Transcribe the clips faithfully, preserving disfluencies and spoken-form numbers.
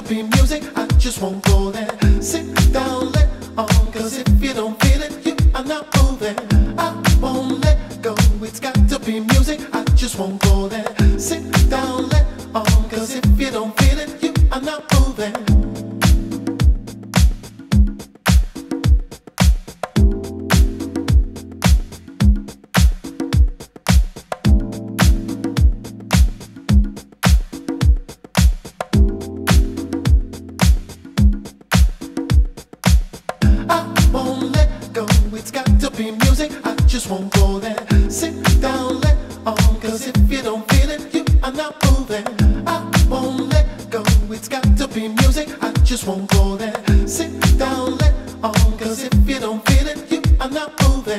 be music, I just won't go there. Sit down, let on, cause if you don't feel it, you are not moving. I won't let go, it's got to be music, I just won't go there. Sit down, let on, cause if you don't feel it, you are not moving. It's got to be music, I just won't go there. Sit down, let on, cause if you don't feel it, you are not moving. I won't let go, it's got to be music, I just won't go there. Sit down, let on, cause if you don't feel it, you are not moving.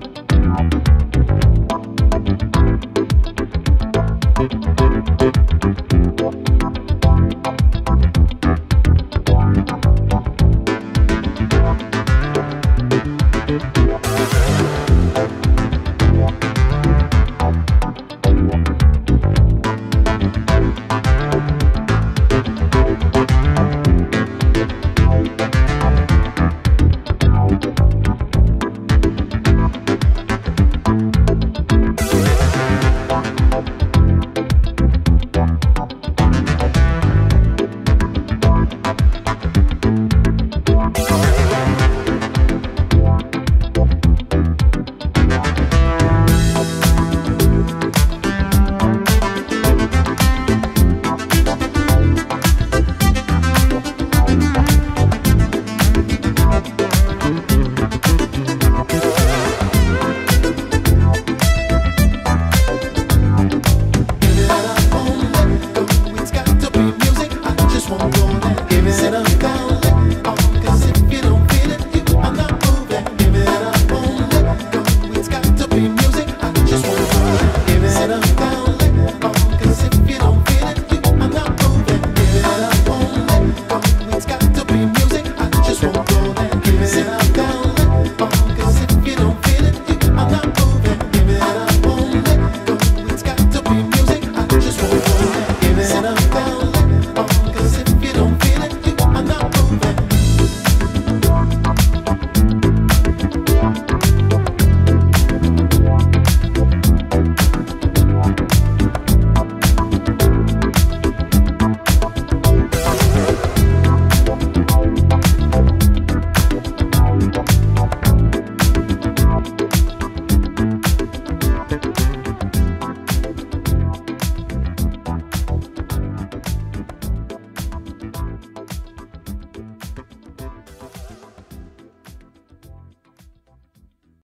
Thank you.